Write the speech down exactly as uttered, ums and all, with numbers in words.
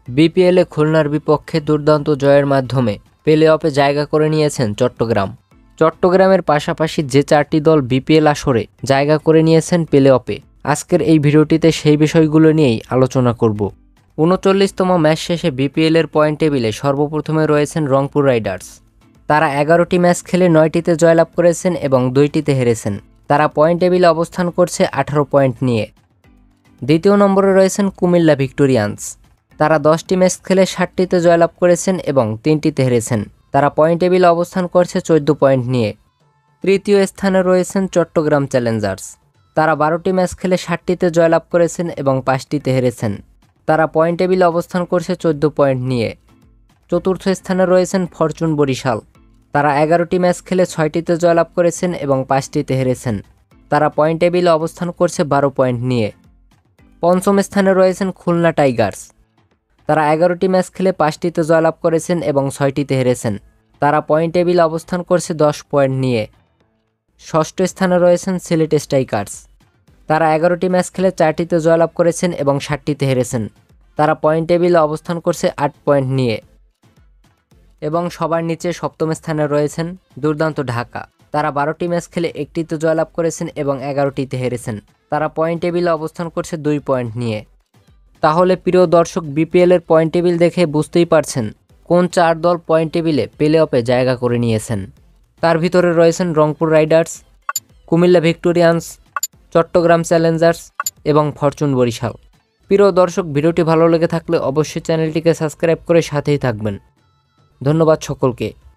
বিপিএলে খুলনার বিপক্ষে দুর্দান্ত জয়ের মাধ্যমে প্লে অফে জায়গা করে নিয়েছেন চট্টগ্রাম। চট্টগ্রামের পাশাপাশি যে চারটি দল বিপিএল আসরে জায়গা করে নিয়েছেন প্লে অফে, আজকের এই ভিডিওটিতে সেই বিষয়গুলো নিয়েই আলোচনা করব। উনচল্লিশতম ম্যাচ শেষে বিপিএলের পয়েন্ট টেবিলে সর্বপ্রথমে রয়েছেন রংপুর রাইডার্স। তারা এগারোটি ম্যাচ খেলে নয়টিতে জয়লাভ করেছেন এবং দুইটিতে হেরেছেন। তারা পয়েন্ট টেবিলে অবস্থান করছে আঠারো পয়েন্ট নিয়ে। দ্বিতীয় নম্বরে রয়েছেন কুমিল্লা ভিক্টোরিয়ান্স। তারা দশটি ম্যাচ খেলে ষাটটিতে জয়লাভ করেছেন এবং তিনটিতে হেরেছেন। তারা পয়েন্ট টেবিলে অবস্থান করছে চোদ্দ পয়েন্ট নিয়ে। তৃতীয় স্থানে রয়েছেন চট্টগ্রাম চ্যালেঞ্জার্স। তারা বারোটি ম্যাচ খেলে ষাটটিতে জয়লাভ করেছেন এবং পাঁচটিতে হেরেছেন। তারা পয়েন্ট টেবিলে অবস্থান করছে চোদ্দ পয়েন্ট নিয়ে। চতুর্থ স্থানে রয়েছেন ফরচুন বরিশাল। তারা এগারোটি ম্যাচ খেলে ছয়টিতে জয়লাভ করেছেন এবং পাঁচটিতে হেরেছেন। তারা পয়েন্ট টেবিলে অবস্থান করছে বারো পয়েন্ট নিয়ে। পঞ্চম স্থানে রয়েছেন খুলনা টাইগার্স। তারা এগারোটি ম্যাচ খেলে পাঁচটিতে জয়লাভ করেছেন এবং ছয়টিতে হেরেছেন। তারা পয়েন্ট টেবিলে অবস্থান করছে দশ পয়েন্ট নিয়ে। ষষ্ঠ স্থানে রয়েছেন সিলেট স্ট্রাইকার্স। তারা এগারোটি ম্যাচ খেলে চারটিতে জয়লাভ করেছেন এবং ষাটটিতে হেরেছেন। তারা পয়েন্ট টেবিলে অবস্থান করছে আট পয়েন্ট নিয়ে। এবং সবার নিচে সপ্তম স্থানে রয়েছেন দুর্দান্ত ঢাকা। তারা বারোটি ম্যাচ খেলে একটিতে জয়লাভ করেছেন এবং এগারোটিতে হেরেছেন। তারা পয়েন্ট টেবিলে অবস্থান করছে দুই পয়েন্ট নিয়ে। তাহলে প্রিয় দর্শক, বিপিএলের পয়েন্ট টেবিল দেখে বুঝতেই পারছেন কোন চার দল পয়েন্ট টেবিলে প্লে অফে জায়গা করে নিয়েছেন। তার ভিতরে রয়েছেন Rangpur riders, Comilla Victorians, Chattogram challengers এবং ফরচুন বরিশাল। প্রিয় দর্শক, ভিডিওটি ভালো লেগে থাকলে অবশ্যই চ্যানেলটিকে সাবস্ক্রাইব করে সাথেই থাকবেন। ধন্যবাদ সকলকে।